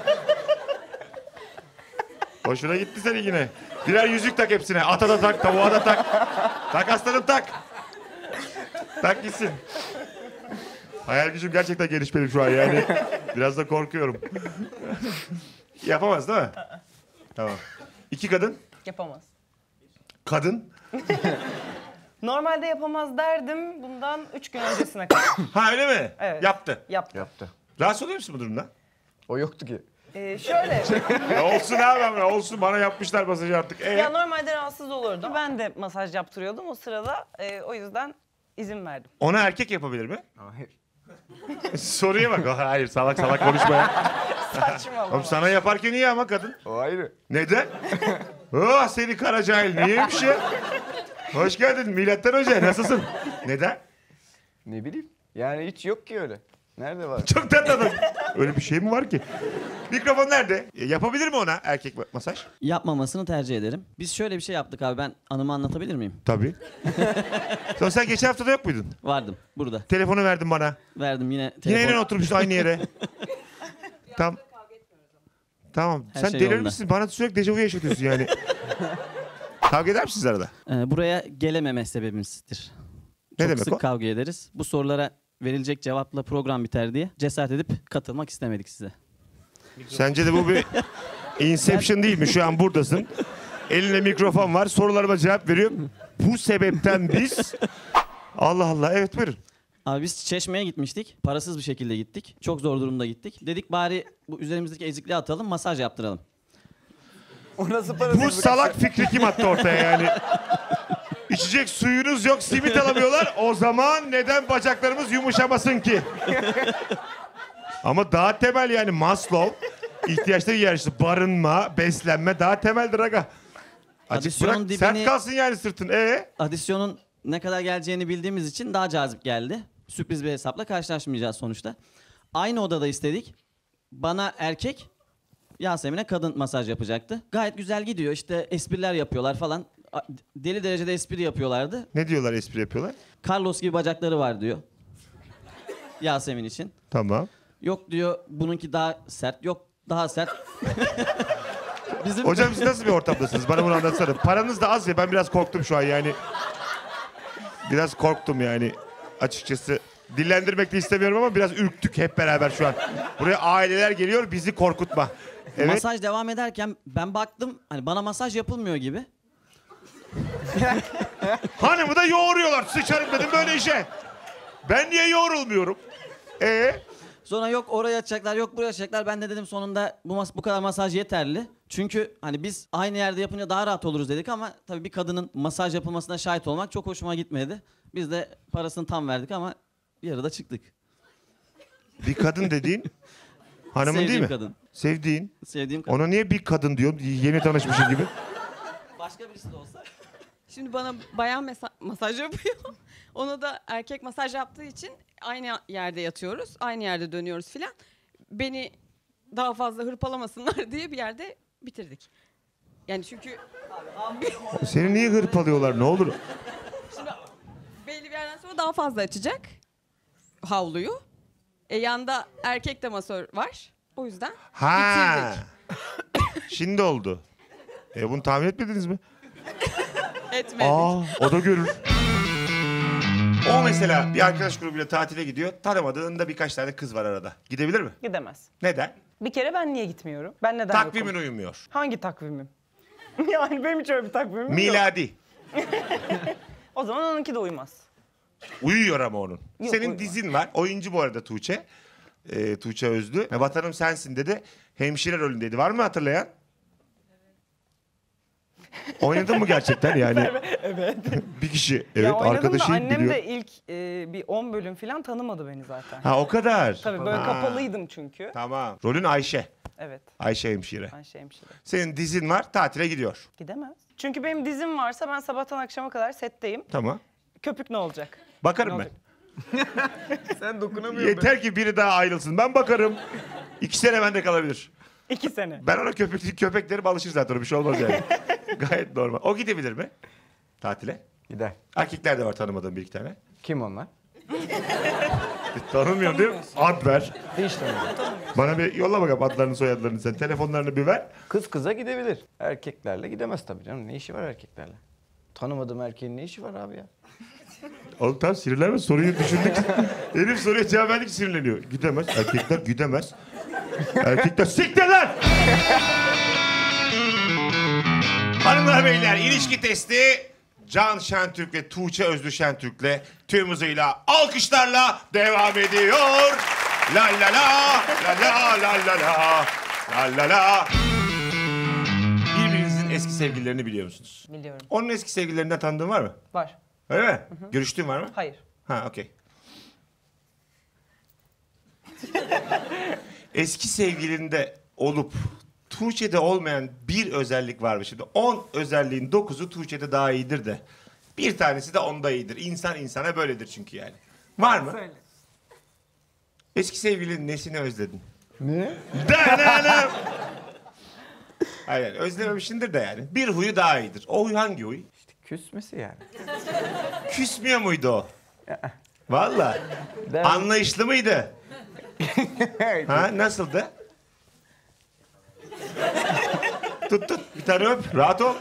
Hoşuna gitti senin yine. Birer yüzük tak hepsine. Ata da tak, tavuğa da tak. Tak aslanım tak. Tak gitsin. Hayal gücüm gerçekten geniş benim şu an yani. Biraz da korkuyorum. Yapamaz değil mi? Tamam. İki kadın. Yapamaz. Kadın. Normalde yapamaz derdim bundan üç gün öncesine kadar. Ha öyle mi? Evet. Yaptı. Yaptı. Yaptı. Rahatsız oluyor musun bu durumda? O yoktu ki. Ee, şöyle. Ya olsun abi ama olsun, bana yapmışlar masajı artık. Ee? Ya normalde rahatsız olurdum. Ben de masaj yaptırıyordum o sırada. Ee, o yüzden izin verdim. Ona erkek yapabilir mi? Hayır. Soruya bak. Hayır, salak salak konuşma ya. Saçmalama. Oğlum sana yaparken iyi ama kadın. O ayrı. Neden? Oh seni kara cahil. Niyeymiş ya? Hoş geldin Milattan Hoca. Nasılsın? Neden? Ne bileyim. Yani hiç yok ki öyle. Nerede var? Çok tatlı adam. Öyle bir şey mi var ki? Mikrofon nerede? E, yapabilir mi ona erkek ma- masaj? Yapmamasını tercih ederim. Biz şöyle bir şey yaptık abi. Ben anımı anlatabilir miyim? Tabii. Sonra sen geçen hafta da yok muydun? Vardım burada. Telefonu verdin bana. Verdim yine Yine telefon. yine oturmuştu aynı yere. Tamam. Tamam. Her Sen şey delirir yolunda. misin? Bana sürekli dejavu yaşatıyorsun yani. Kavga eder misiniz arada? Ee, buraya gelememe sebebimizdir. Ne Çok demek sık o? kavga ederiz. Bu sorulara verilecek cevapla program biter diye cesaret edip katılmak istemedik size. Sence de bu bir Inception değil mi? Şu an buradasın. Elinde mikrofon var. Sorularıma cevap veriyor. Bu sebepten biz... Allah Allah. Evet buyurun. Abi biz Çeşme'ye gitmiştik. Parasız bir şekilde gittik. Çok zor durumda gittik. Dedik bari bu üzerimizdeki ezikliği atalım, masaj yaptıralım. O nasıl parası? Bu salak fikri kim attı ortaya yani? İçecek suyunuz yok, simit alamıyorlar. O zaman neden bacaklarımız yumuşamasın ki? Ama daha temel yani Maslow ihtiyaçları yarışı. Barınma, beslenme daha temeldir aga. Açık Adisyonun bırak, sert dibini- kalsın yani sırtın. Ee? Adisyonun ne kadar geleceğini bildiğimiz için daha cazip geldi. Sürpriz bir hesapla karşılaşmayacağız sonuçta. Aynı odada istedik. Bana erkek, Yasemin'e kadın masaj yapacaktı. Gayet güzel gidiyor. İşte espriler yapıyorlar falan. A- Deli derecede espri yapıyorlardı. Ne diyorlar, espri yapıyorlar? Carlos gibi bacakları var diyor. Yasemin için. Tamam. Yok diyor bununki daha sert. Yok daha sert. Bizim Hocam siz nasıl bir ortamdasınız? Bana bunu anlatsana. Paranız da az ya, ben biraz korktum şu an yani. Biraz korktum yani açıkçası. Dillendirmek de istemiyorum ama biraz ürktük hep beraber şu an. Buraya aileler geliyor, bizi korkutma. Evet. masaj devam ederken ben baktım hani bana masaj yapılmıyor gibi. Hanımı da yoğuruyorlar. Sıçarım dedim böyle işe. Ben niye yoğrulmuyorum? Ee? Sonra yok oraya açacaklar, yok buraya açacaklar. Ben de dedim sonunda bu mas- bu kadar masaj yeterli. Çünkü hani biz aynı yerde yapınca daha rahat oluruz dedik ama tabii bir kadının masaj yapılmasına şahit olmak çok hoşuma gitmedi. Biz de parasını tam verdik ama yarıda çıktık. Bir kadın dediğin hanımın Sevdiğim değil mi? kadın. Sevdiğin. Sevdiğim kadın. Ona niye bir kadın diyorsun? Yeni tanışmışız gibi. Başka birisi de olsa. Şimdi bana bayan mesa- masaj yapıyor. Ona da erkek masaj yaptığı için aynı yerde yatıyoruz. Aynı yerde dönüyoruz filan. Beni daha fazla hırpalamasınlar diye bir yerde bitirdik. Yani çünkü Seni niye hırpalıyorlar, ne olur? şimdi belli bir yerden sonra daha fazla açacak havluyu. E yanda erkek de masör var. O yüzden Ha. bitirdik. Şimdi oldu. E bunu tahmin etmediniz mi? Etmedik. Aa, o da görür. O mesela bir arkadaş grubuyla tatile gidiyor. Tanımadığında birkaç tane kız var arada. Gidebilir mi? Gidemez. Neden? Bir kere ben niye gitmiyorum? Ben neden Takvimin yokum? uyumuyor. Hangi takvimim? Yani benim hiç öyle bir takvimim yok. Miladi. O zaman onunki de uymaz. Uyuyor ama onun. Yok, Senin uyumaz. dizin var. Oyuncu bu arada Tuğçe. Ee, Tuğçe Özlü. E, Vatanım Sensin dedi. Hemşire rolündeydi. Var mı hatırlayan? Oynadın mı gerçekten yani? Evet. Bir kişi. Evet, ya oynadım da arkadaşı annem biliyor. de ilk e, bir on bölüm falan tanımadı beni zaten. Ha o kadar. Tabii böyle Ha, kapalıydım çünkü. Tamam. Rolün Ayşe. Evet. Ayşe hemşire. Ayşe hemşire. Senin dizin var, tatile gidiyor. Gidemez. Çünkü benim dizim varsa ben sabahtan akşama kadar setteyim. Tamam. Köpük ne olacak? Bakarım Ne ben. Sen dokunamıyorsun. Yeter ki biri daha ayrılsın. Ben bakarım. İki sene bende kalabilir. İki sene. Ben ona köpek, köpeklerim alışır zaten, o bir şey olmaz yani. Gayet normal. O gidebilir mi? Tatile. Gider. Erkekler de var tanımadığım bir iki tane. Kim onlar? E, tanımıyorum değil mi? Ad ver. Hiç tanımıyorum. Bana bir yolla bakalım adlarını soyadlarını sen. Telefonlarını bir ver. Kız kıza gidebilir. Erkeklerle gidemez tabii canım. Ne işi var erkeklerle? Tanımadığım erkeğin ne işi var abi ya? Oğlum tamam sinirlenme, soruyu düşündük. Herif soruya cevap verdik, sinirleniyor. Gidemez. Erkekler gidemez. Erkekler siktir lan! Hanımlar beyler, ilişki testi Can Şentürk ve Tuğçe Özlü Şentürk'le tüm hızıyla alkışlarla devam ediyor. La la la la la la la la la la la. Birbirinizin eski sevgililerini biliyor musunuz? Biliyorum. Onun eski sevgililerinden tanıdığın var mı? Var. Öyle mi? Görüştüğün var mı? Hayır. Ha, okey. Eski sevgilinde olup Tuğçe'de olmayan bir özellik var mı? Şimdi on özelliğin dokuzu Tuğçe'de daha iyidir de. Bir tanesi de onda iyidir. İnsan insana böyledir çünkü yani. Var mı? Söyle. Eski sevgilinin nesini özledin? Ne? Dananam! Hayır, özlememişsindir de yani. Bir huyu daha iyidir. O huy hangi huy? İşte küsmesi yani. Küsmüyor muydu o? Vallahi. Ben- Anlayışlı mıydı? Ha, nasıldı? Tut tut, bir tane öp, rahat ol.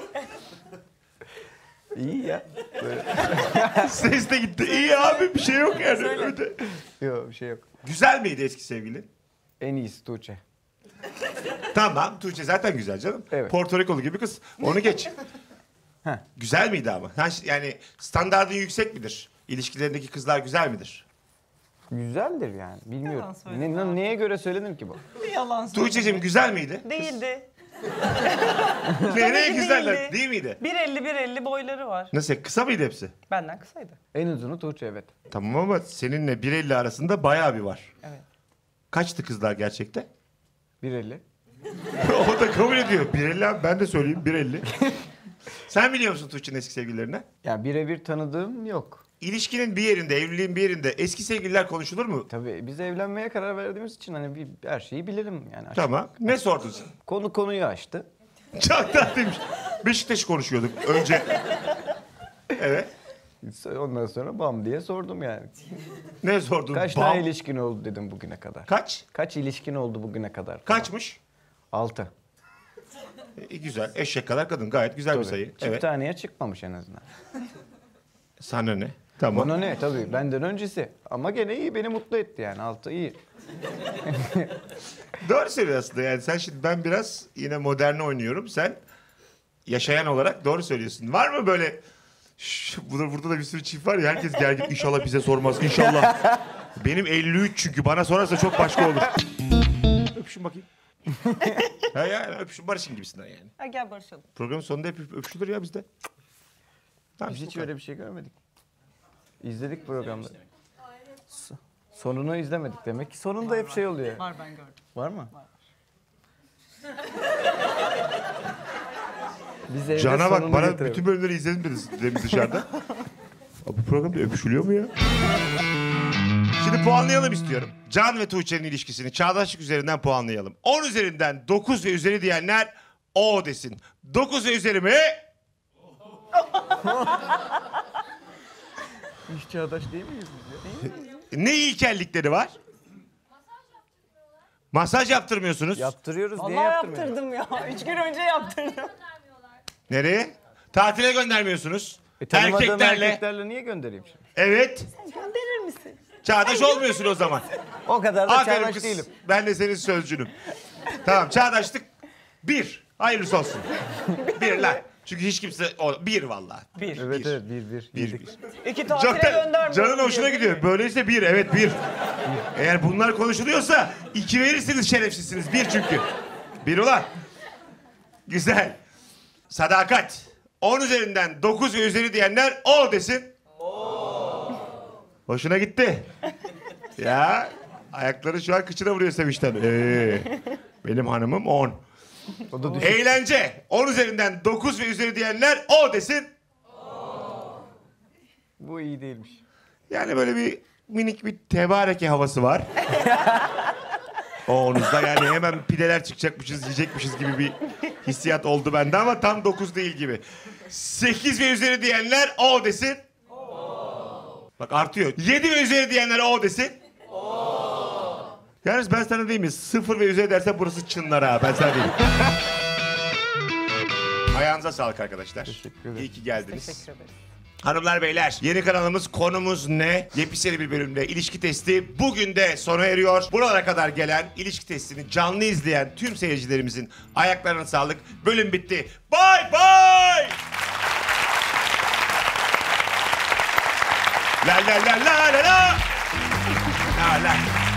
İyi ya. Ses de gitti. İyi abi, bir şey yok yani. Öyle. Yok bir şey yok. Güzel miydi eski sevgilin? En iyisi Tuğçe. Tamam, Tuğçe zaten güzel canım. Evet. Porto Rikolu gibi kız. Onu geç. Heh. Güzel miydi ama? Ha, yani standardın yüksek midir? İlişkilerindeki kızlar güzel midir? Güzeldir yani. Bilmiyorum. Yalan söyleme Ne, abi. neye göre söylenir ki bu? Bir yalan söyle. Tuğçe'cim güzel miydi? Değildi. Nereye ki güzeller? değildi. Değil miydi? bir elli bir elli boyları var. Nasıl? Kısa mıydı hepsi? Benden kısaydı. En uzunu Tuğçe evet. Tamam ama seninle bir elli arasında bayağı bir var. Evet. Kaçtı kızlar gerçekte? bir elli. O da kabul ediyor. bir elli abi, ben de söyleyeyim bir elli. Sen biliyor musun Tuğçe'nin eski sevgililerini? Ya birebir tanıdığım yok. İlişkinin bir yerinde, evliliğin bir yerinde eski sevgililer konuşulur mu? Tabii biz evlenmeye karar verdiğimiz için hani bir her şeyi bilelim yani. Tamam. Ne sordun sen? Konu konuyu açtı. Çok tatlıymış. Beşiktaş'ı konuşuyorduk önce. Evet. Ondan sonra bam diye sordum yani. Ne sordun? Kaç Bam. tane ilişkin oldu dedim bugüne kadar. Kaç? Kaç ilişkin oldu bugüne kadar? Kaçmış? Altı. E, güzel. Eşek kadar kadın. Gayet güzel bir Tabii. sayı. Çift Evet. taneye çıkmamış en azından. Sana ne? Tamam. Bana ne tabii benden öncesi. Ama gene iyi beni mutlu etti yani altı iyi. Doğru söylüyorsun aslında. Yani sen şimdi, ben biraz yine moderne oynuyorum. Sen yaşayan olarak doğru söylüyorsun. Var mı böyle... Şş, burada, burada da bir sürü çift var ya, herkes gergin. İnşallah bize sormaz. İnşallah. Benim elli üç çünkü. Bana sorarsa çok başka olur. Öpüşün bakayım. Ha ya, öpüşün barışın gibisinden yani. Ha, gel barışalım. Programın sonunda hep öpüşülür ya bizde. Tamam, Biz işte bu hiç kadar. öyle bir şey görmedik. İzledik programda. So- Sonunu izlemedik demek ki sonunda hep şey oluyor. Var, ben gördüm. Var mı? Biz evde Cana bak, sonunu bana getirelim. bütün bölümleri izledim dedi demin dışarıda. Abi, bu programda öpüşülüyor mu ya? Şimdi puanlayalım istiyorum. Can ve Tuğçe'nin ilişkisini çağdaşlık üzerinden puanlayalım. on üzerinden dokuz ve üzeri diyenler o desin. dokuz ve üzeri mi? Hiç çağdaş değil miyiz biz ya? Ne ilkellikleri var? Masaj yaptırmıyorsunuz. Yaptırıyoruz niye Vallahi yaptırmıyoruz? yaptırdım ya. Üç gün önce yaptırdım. Nereye? Tatile göndermiyorsunuz. E, tanımadığım Erkeklerle. erkeklerle niye göndereyim şimdi? Evet. Gönderir misin? Çağdaş olmuyorsun o zaman. O kadar da Aferin çağdaş kız. değilim. Ben de senin sözcünüm. Tamam, çağdaşlık bir. Hayırlısı olsun. bir lan. Çünkü hiç kimse... O, bir vallahi. Bir. Evet evet bir bir. Bir, Yedik. bir. İki tatile Çok da göndermiyorum. canın hoşuna diyor. gidiyor. Böyleyse bir, evet bir. Eğer bunlar konuşuluyorsa iki verirsiniz, şerefsizsiniz. Bir çünkü. Bir ulan. Güzel. Sadakat. On üzerinden dokuz ve üzeri diyenler o desin. Hoşuna gitti. Ya ayakları şu an kıçına vuruyor sevinçten. Ee, benim hanımım on. O da düşük. Eğlence. On üzerinden dokuz ve üzeri diyenler o desin. Bu iyi değilmiş. Yani böyle bir minik bir tebareke havası var. O onuzda yani hemen pideler çıkacakmışız, yiyecekmişiz gibi bir hissiyat oldu bende ama tam dokuz değil gibi. sekiz ve üzeri diyenler o desin. Bak artıyor. yedi ve üzeri diyenler o desin. Yalnız ben sana diyeyim mi? sıfır ve üzeri dersen burası çınlar ha. Ben sana diyeyim. Ayağınıza sağlık arkadaşlar. Teşekkür ederim. İyi ki geldiniz. Teşekkür ederiz. Hanımlar beyler, yeni kanalımız Konumuz Ne? Yepyeni bir bölümde ilişki testi bugün de sona eriyor. Buralara kadar gelen ilişki testini canlı izleyen tüm seyircilerimizin ayaklarına sağlık. Bölüm bitti. Bye bye! La la la la la la. La la.